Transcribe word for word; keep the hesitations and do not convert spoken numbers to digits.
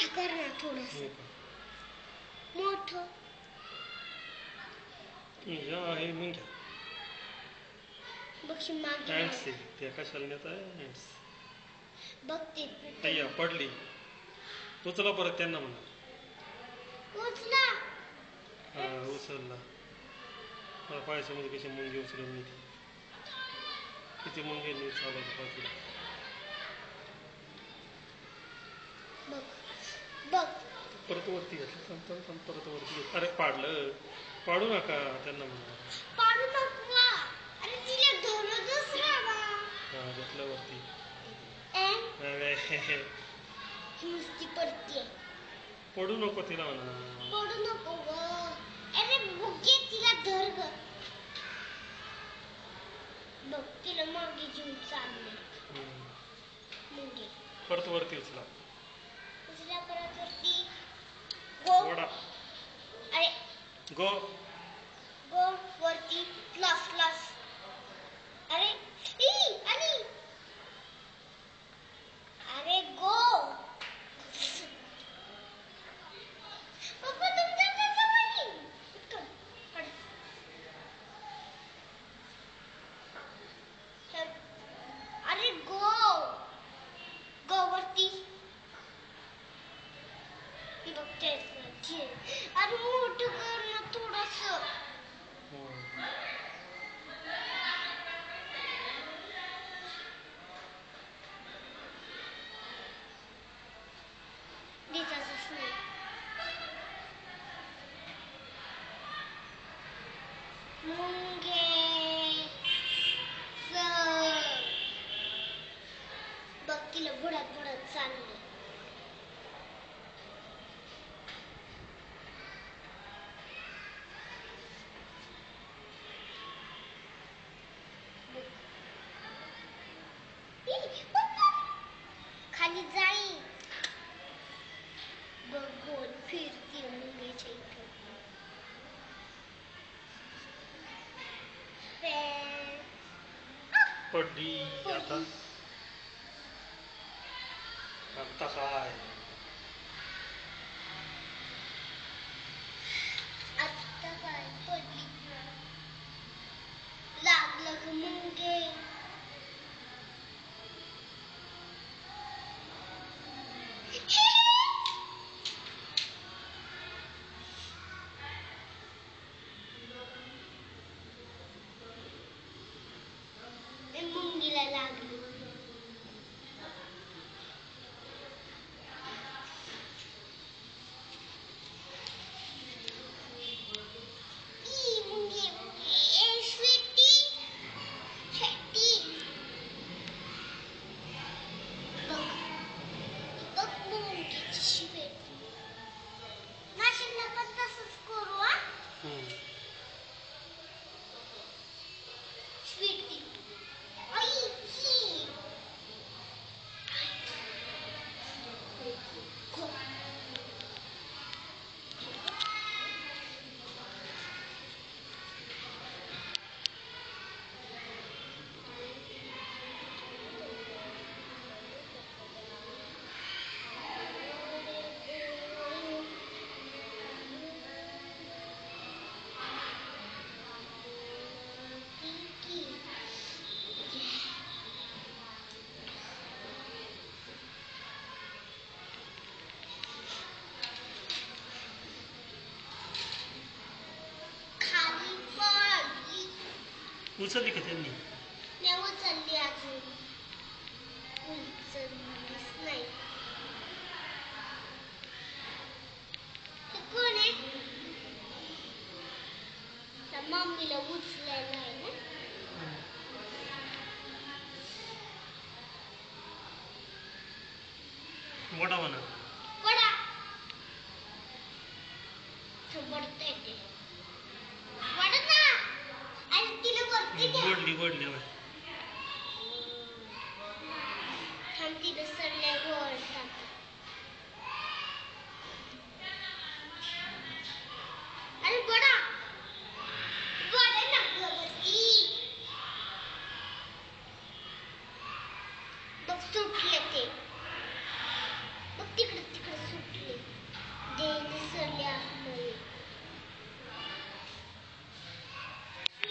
कर ना थोडंसं मोठं. या हे मग घ्या. बघ मागे हँड्स ते कशाला नेत आहे हँड्स. बघ ते अय्या पडली. उचला परत त्यांना म्हणा. उचला. हा उचलला. मला पायसामध्ये कशी मुंगी उचलून मी किती मुंगे नीट चालवतो बाजूला. बघ बघ परत वरती घेतलं परत वरती घेत. अरे पाडलं. पाडू नका त्यांना म्हणा. पाडू नका. अरे तिला धरतच राहा. हा घेतलं वरती. नुसती पडते. पडू नको तिला म्हणा. पडू नको ग. अरे बुगे तिला धर ग. बघ तिला मागे घेऊन चालले. मुंगे परत वरती उचला. उचला परत वरती. गो वडा. अरे गो गो वरती प्लस प्लस. अरे ई आणि अरे गो. पप्पा तुमच्या जवळ पटकन पड. अरे गो गो वरती. बघते अरे मोठं कर ना थोडंसं. दिसतच नाही. मुंगे बघ तिला बुडत बुडत चालले. खाली जाई. बघ गोल फिरती मुंगीच्या इथं. पडली आता. आता काय आता काय पडली. लागलं ग मुंगे. मुंगीला लागली. उचलली का त्यांनी. नाही उचलली अजून. उचललीच नाही. कोण आहे. मम्मीला उचलायला आहे ना. वडा म्हणा. वडा वडा ना. आणि तिला वरती घ्या. वडली वडली